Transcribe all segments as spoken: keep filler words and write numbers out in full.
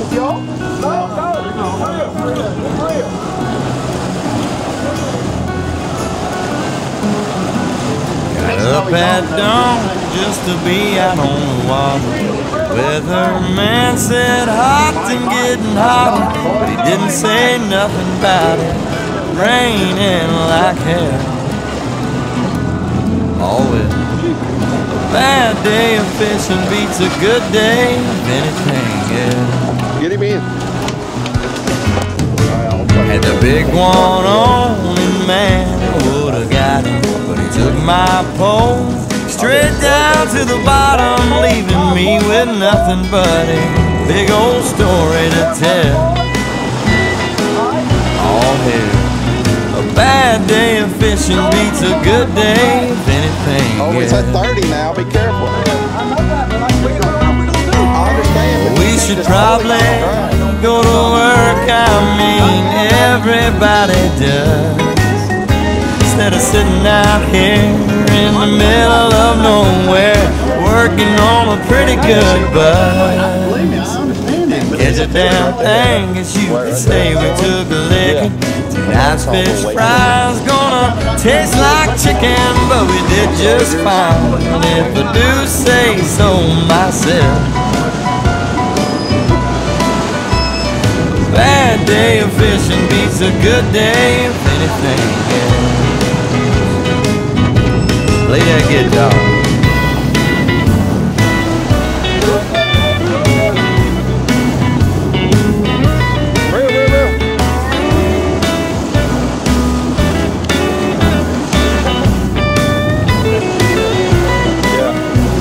y'all. No, no, real, real, real. Got up at dawn just to be out on the water. Weatherman said hot and getting hotter, but he didn't say nothing about it raining like hell. Always a bad day of fishing beats a good day of anything, yeah. Get him in. Had the big one on and man, would've got him, but he took my pole straight down to the bottom, leaving me with nothing but a big old story to tell. All here, a bad day of fishing beats a good day of anything. Oh, it's at thirty now. Be careful. I understand. We should probably go to work. I mean, everybody does. Instead of sitting out here in the middle of nowhere, working on a pretty good buzz. Didn't catch a damn thing, as you could say we took a licking. Tonight's fish fries gonna taste like chicken, but we did just fine, if I do say so myself. Bad day of fishing beats a good day of anything, yeah. Play that guitar. Real, real, real. Yeah.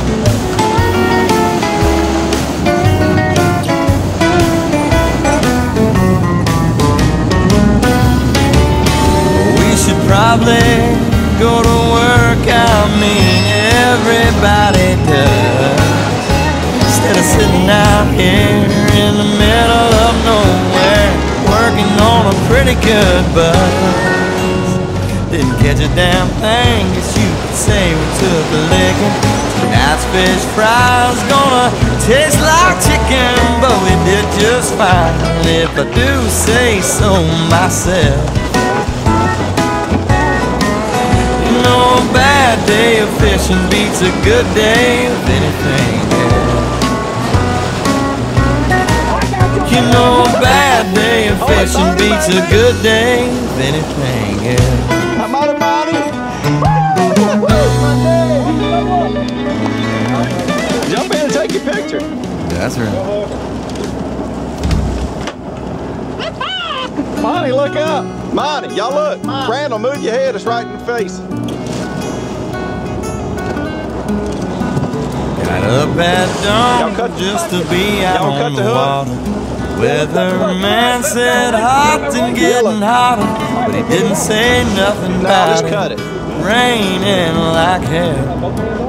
We should probably go to work, I mean everybody does. Instead of sitting out here in the middle of nowhere, working on a pretty good buzz. Didn't catch a damn thing, guess you could say we took a licking. Tonight's fish fries gonna taste like chicken, but we did just fine, if I do say so myself. A bad day of fishing beats a good day of anything, yeah. You know, a bad day of fishing beats a good day of anything, yeah. I'm out of money. Jump in and take your picture. That's right. Monty, look up. Monty, y'all look. Randall, move your head. It's right in the face. Got up at dawn just to be out on the water. Weatherman said hot and getting hotter, but he didn't say nothing about it raining like hell.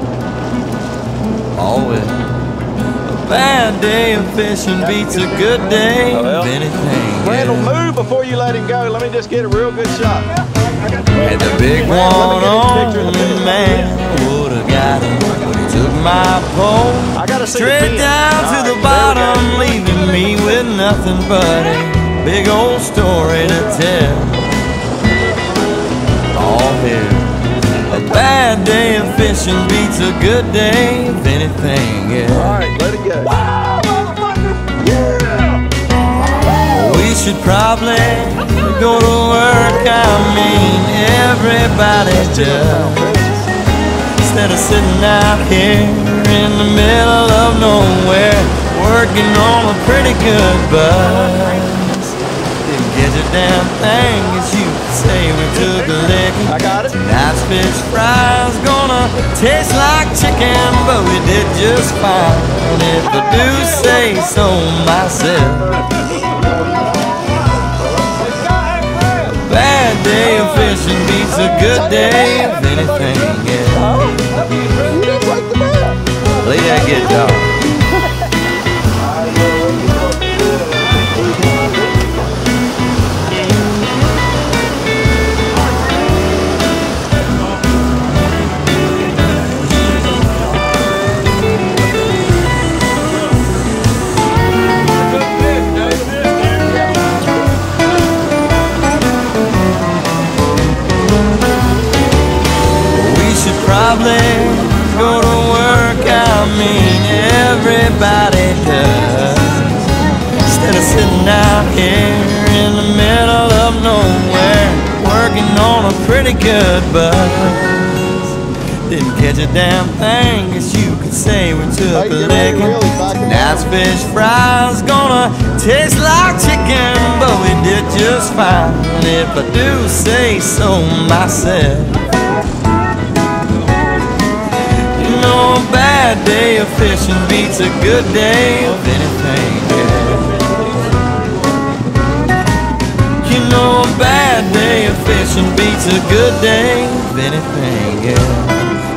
Always a bad day of fishing beats a good day of anything. Randall, move before you let him go. Let me just get a real good shot. Had the big one on and man, would've got him, but he took my pole straight down to the bottom, leaving me with nothing but a big old story to tell. All here, a bad day of fishing beats a good day of anything, yeah. Alright, let it go. Yeah! We should probably go to work, I mean everybody does. Instead of sitting out here in the middle of nowhere, working on a pretty good buzz. Didn't catch a damn thing, as you could say we took a licking. I got it. Tonight's fish fries gonna taste like chicken, but we did just fine, if I do say so myself. Bad day of fishing beats a good day of anything, yeah. Play that guitar. mean everybody does. Instead of sitting out here in the middle of nowhere, working on a pretty good buzz. Didn't catch a damn thing, guess you could say we took a licking. Tonight's fish fries gonna taste like chicken, but we did just fine, if I do say so myself. You know, a bad day of fishing beats a good day of anything, yeah. You know, a bad day of fishing beats a good day of anything, yeah.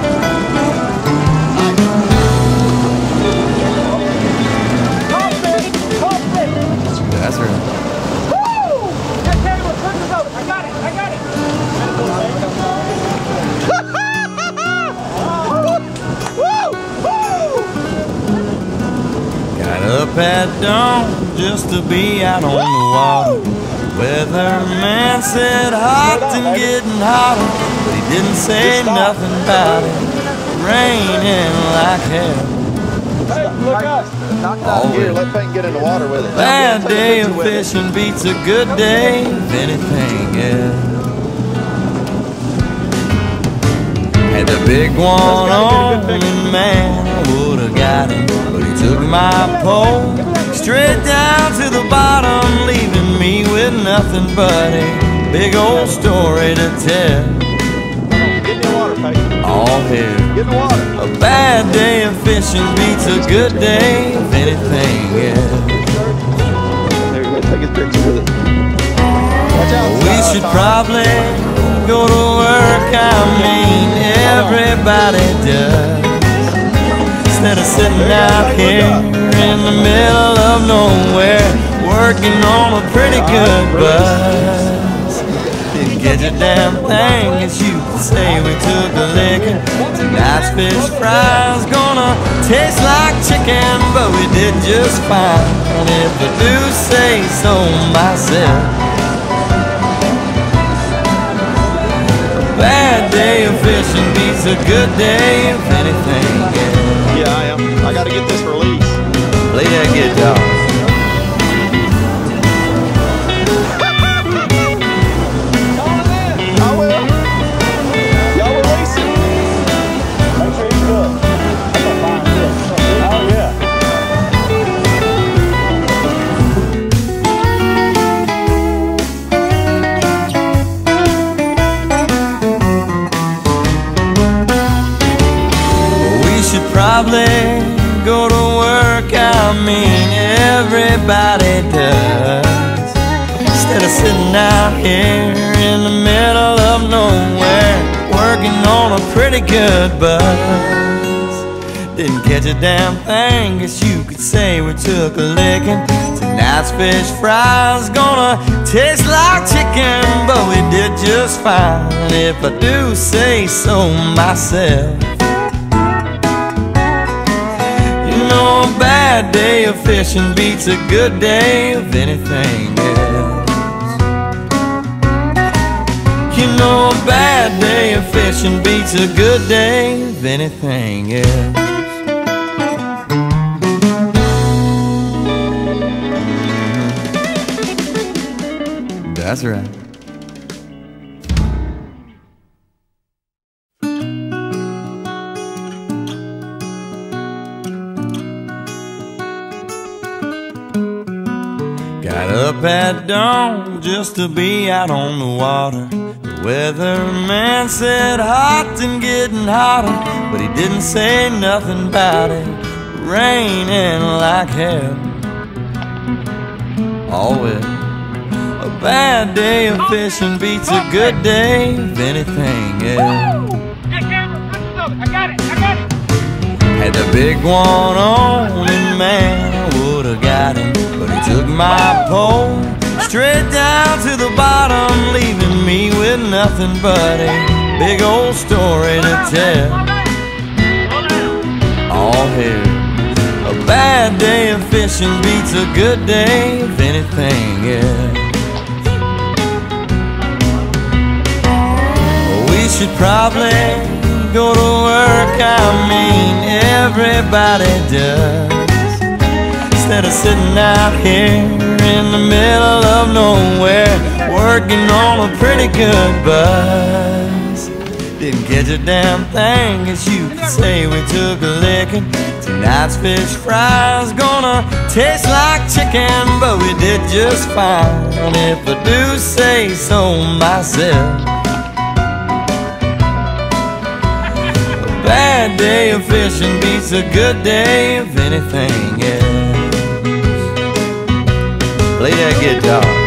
That's right. Woo! That camera, turn the boat. I got it, I got it. Woo! Woo! Got up at dawn just to be out on the water. Weatherman said hot and getting hotter, but he didn't say nothing about it. Raining like hell. Hey, look up. Knock down here, let Peyton get in the water with it. Bad day of fishing beats a good day of anything, yeah. Had the big one on, and man, I would've got him, but he took my pole straight down to the bottom, leaving me with nothing but a big old story to tell. Get in the water, Peyton. All here. Get in the water. A bad day of fishing beats a good day of anything, yeah. There, you go, take his picture with it. Watch out. We should probably go to work, I mean everybody does. Instead of sitting out here in the middle of nowhere, working on a pretty good buzz. Didn't get a damn thing, as you could say we took a licking. Tonight's fish fries gonna taste like chicken, but we did just fine, and if I do say so myself. A bad day of fishing beats a good day of anything, yeah. Yeah, I am. I gotta get this release. Play that guitar. I will. Y'all release it. Make sure he's good. That's a fine fish. Oh, yeah. We should probably go to work, I mean everybody does. Instead of sitting out here in the middle of nowhere, working on a pretty good buzz. Didn't catch a damn thing, guess you could say we took a licking. Tonight's fish fries gonna taste like chicken, but we did just fine, if I do say so myself. You know, a bad day of fishing beats a good day of anything else. You know, a bad day of fishing beats a good day of anything else. That's right. Got up at dawn just to be out on the water. The weatherman said hot and getting hotter, but he didn't say nothing about it. Raining like hell. All wet. A bad day of fishing beats a good day of anything else. That camera, turn the boat. I got it, I got it. Had the big one on, and man, I would've got him, but he took my pole straight down to the bottom, leaving me with nothing but a big old story to tell. All here. A bad day of fishing beats a good day of anything, yeah. We should probably go to work, I mean everybody does. Instead of sitting out here in the middle of nowhere, working on a pretty good buzz. Didn't catch a damn thing, guess you could say we took a licking. Tonight's fish fry's gonna taste like chicken, but we did just fine, if I do say so myself. A bad day of fishing beats a good day of anything else. Play that guitar.